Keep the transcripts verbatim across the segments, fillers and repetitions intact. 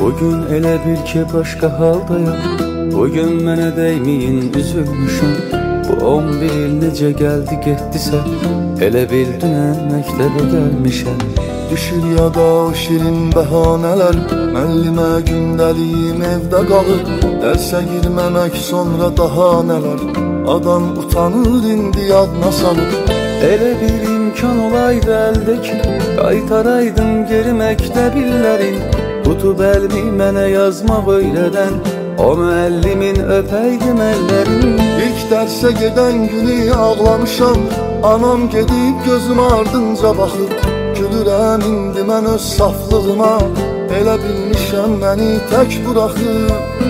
Bugün elə bil ki başqa haldayam. Bugün mənə dəyməyin üzülmüşəm. Bu on bir il necə gəldi getdisə, elə bil dünən məktəbə gəlmişəm. Düşür yada o şirin bəhanələr, müəllimə gündəliyim evdə qalır. Dərsə girməmək sonra daha nələr, adam utanır indi yadına salır. Elə bir imkan olaydı əldə ki, qaytaraydım geri məktəb illərin. Tutub əlmi mənə yazmaq öylədən, o müəllimin öpəydim əllərin. İlk dərsə gedən günü ağlamışam, anam gedib gözüm ardınca baxır. Gülürəm indi mən öz saflığıma, elə bilmişəm məni tək buraxır.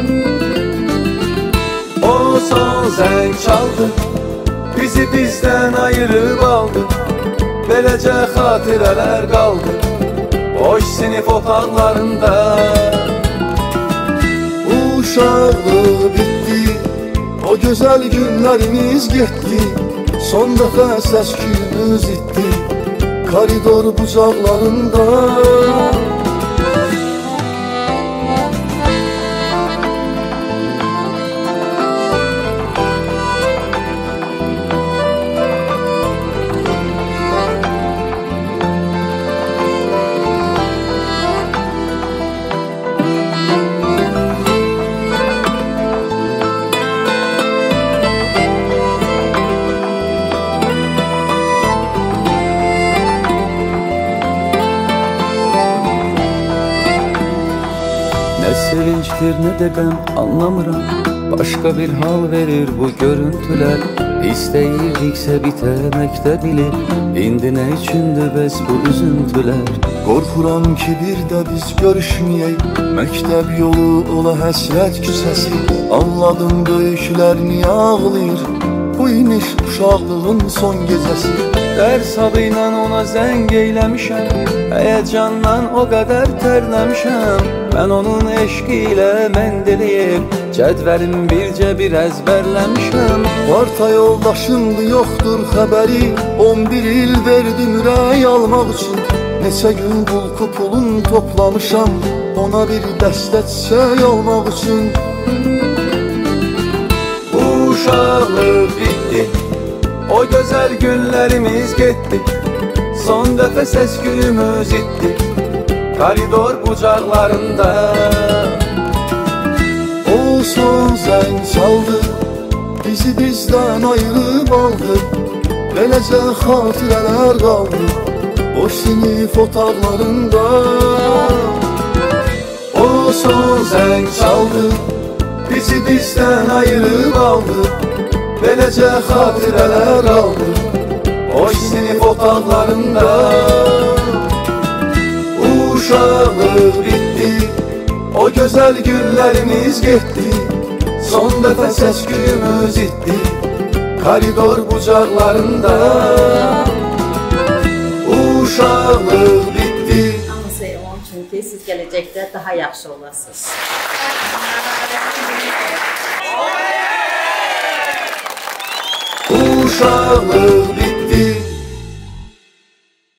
O son zəng çaldı, bizi bizdən ayırıb aldı. Beləcə xatirələr qaldı boş sinif otaqlarında. Uşaqlığı bitdi, o gözəl günlərimiz getdi. Son dəfə səs-küyümüz itdi koridor bucaqlarında. Nə sevincdir, nə də qəm anlamıram. Başqa bir hal verir bu görüntülər. İstəyirdiksə bitəməkdə bilir, indi nə üçündür bəs bu üzüntülər. Qorxuram ki bir də biz görüşməyək, məktəb yolu ola həsrət küçəsi. Anladım böyüklər niyə ağlayır, bu imiş uşaqlığın son gecəsi. Dərs adı ilə ona zəng eyləmişəm, həyəcandan o qədər tərləmişəm. Mən onun eşqi ilə məndəliyim, cədvəlim bircə bir əzbərləmişəm. Parta yoldaşımdı, yoxdur xəbəri, on bir il verdim ürək almaq üçün. Neçə gün qulku pulun toplamışam, ona bir dəstə çiçək almaq üçün. Uşaqlıq bitdi, o gözəl günlərimiz getdi. Son dəfə səs-küyümüz itdi koridor bucaqlarında. O son zəng çaldı, bizi bizdən ayırıb aldı. Beləcə xatirələr qaldı boş sinif otaqlarında. O son zəng çaldı, bizi bizdən ayırıb aldı. Beləcə xatirələr qaldı boş sinif otaqlarında. Uşaqlıq bitdi, o gözəl günlərimiz getdi. Son dəfə səs-küyümüz itdi koridor bucaqlarında. Uşaqlıq bitdi. Hamısı onun üçün ki, siz gələcəkdə daha yaxşı olasınız. Uşaqlıq bitdi.